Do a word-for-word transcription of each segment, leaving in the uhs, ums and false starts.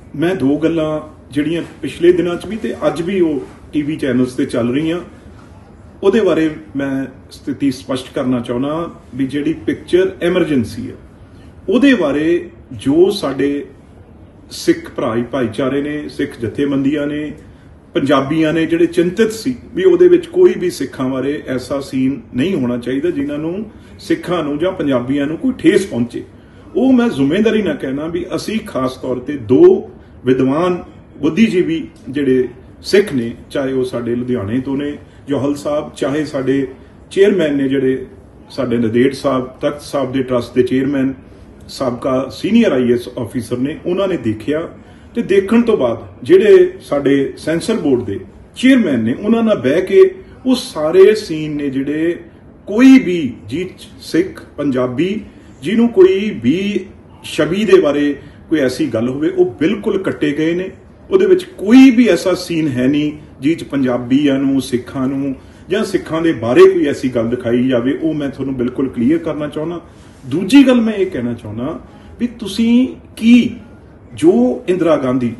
मैं दो गल्लां ਜਿਹੜੀਆਂ पिछले दिनों च भी ते अज भी वो टीवी चैनल्स ते चल रही ਉਹਦੇ बारे मैं स्थिति स्पष्ट करना चाहना भी ਜਿਹੜੀ पिक्चर एमरजेंसी है ਉਹਦੇ बारे जो साडे सिख भराई भाईचारे ने सिख जथेबंदियां ने पंजाबियां ने ਜਿਹੜੇ चिंतित सी भी ਉਹਦੇ ਵਿੱਚ कोई भी सिखां बारे ऐसा सीन नहीं होना चाहिए जिन्हां नूं सिखां नूं जां पंजाबियां नूं कोई ठेस पहुंचे। वो मैं जिम्मेदारी ना कहना भी असी खास तौर पर दो विद्वान बुद्धिजीवी जिहड़े सिख ने चाहे वो साडे लुधियाने तो ने जौहल साहब चाहे साडे चेयरमैन ने जिहड़े साडे नदेड़ साहब तख्त साहब के ट्रस्ट के चेयरमैन साबका सीनियर आई एस ऑफिसर ने उन्होंने देखिया ते देखण तो बाद जिहड़े साडे सेंसर बोर्ड के चेयरमैन ने उन्हां नाल बह के वो सारे सीन ने जिहड़े कोई भी जी सिख पंजाबी जिन्हों कोई भी छवि के बारे कोई ऐसी गल होवे वो बिल्कुल कट्टे गए ने। ਉਹਦੇ ਵਿੱਚ कोई भी ऐसा सीन है नहीं जिस पंजाबियां नूं सिखां नूं जां सिखां दे बारे कोई ऐसी गल दिखाई जाए वो मैं तुहानूं बिल्कुल क्लीयर करना चाहना। दूजी गल मैं ये कहना चाहना भी तुसीं की जो इंदिरा गांधी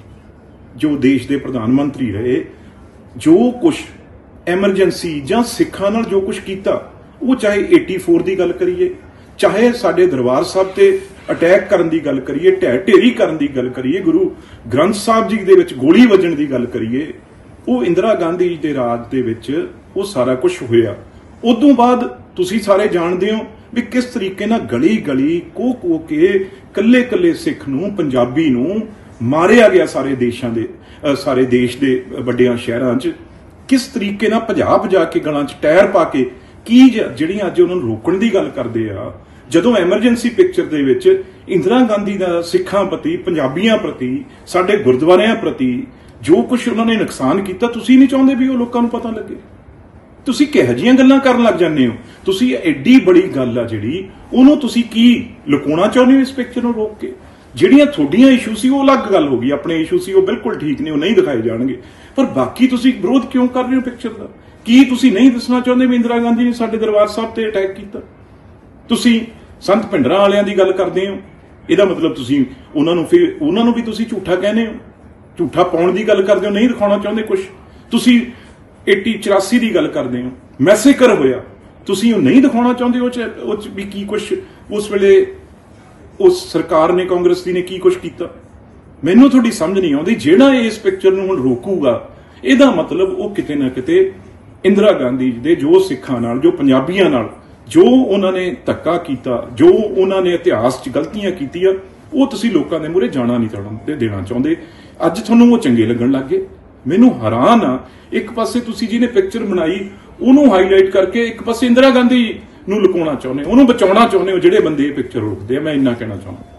जो देश के प्रधानमंत्री रहे जो कुछ एमरजेंसी जां सिखां नाल जो कुछ कीता वो चाहे एटी फोर की गल करिए चाहे साडे दरबार साहब ते अटैक करन दी गल करिए ढह ढेरी करन दी गल करिए गुरु ग्रंथ साहब जी दे विच गोली वजन की गल करिए वो इंदिरा गांधी दे राज दे विच वो सारा कुछ होया। उदों बाद तुसीं सारे जानदे हो भी किस तरीके नाल गली गली को को के कल्ले कल्ले सिख नूं पंजाबी नूं मारिया गया सारे देशां दे सारे देश दे वड्डियां शहरां च किस तरीके नाल भजा भजा के गलां च टायर पा के की जिहड़ियां अज उन्हां नूं रोकण दी गल करदे आ जदों एमरजेंसी पिक्चर दे विच इंदिरा गांधी का सिखां प्रति पंजाबियां प्रति साडे गुरुद्वारियां प्रति जो कुछ उन्होंने नुकसान किया तुसीं नहीं चाहते भी वो लोगों को पता लगे। तुसीं किहो जिहियां गल्लां करन लग जांदे हो। तुसीं एडी बड़ी गल आ जिहड़ी उहनूं तुसीं की लुकाउणा चाहुंदे हो इस पिक्चर नूं रोक के। जिहड़ियां तुहाडीआं इशू सी वो अलग गल होगी अपने इशू सी वो बिल्कुल ठीक ने वो नहीं दिखाए जाणगे पर बाकी तुसीं विरोध क्यों कर रहे हो पिक्चर का? की तुसीं नहीं दसना चाहुंदे भी इंदिरा गांधी ने साडे दरबार साहब ते अटैक कीता? तुसीं संत भिंडरां वालियां दी गल करदे हो इहदा मतलब तुसीं उन्हां नूं फिर उन्हां नूं भी तुसीं झूठा कहने हो झूठा पाउण दी गल करदे हो नहीं दिखाउणा चाहुंदे कुछ। तुसीं एटी चौरासी की गल करदे हो मैसेकर होया तुसीं वो नहीं दिखाउणा चाहुंदे हो वो भी की कुछ उस वेले उस सरकार ने कांग्रेस दी ने की कुछ कीता। मैनूं तुहाडी समझ नहीं आउंदी जिहड़ा इस पिक्चर नूं हुण रोकूगा इहदा मतलब वो किते ना किते इंदिरा गांधी दे जो सिखां नाल जो पंजाबियां नाल जो उन्होंने धक्का किया जो उन्होंने इतिहास च गलतियां कीतियां वो तुसीं लोकां दे मूहरे जाना नहीं देना चाहुंदे। अज तुहानूं वो चंगे लगन लग गए। मैनूं हैरान आ एक पासे तुसीं जिहने पिक्चर बनाई उहनूं हाईलाइट करके एक पासे इंदिरा गांधी नूं लुकाउणा चाहुंदे हो उहनूं बचाउणा चाहुंदे हो जिहड़े बंदे पिक्चर रोकदे आ। मैं इन्ना कहना चाहुंदा।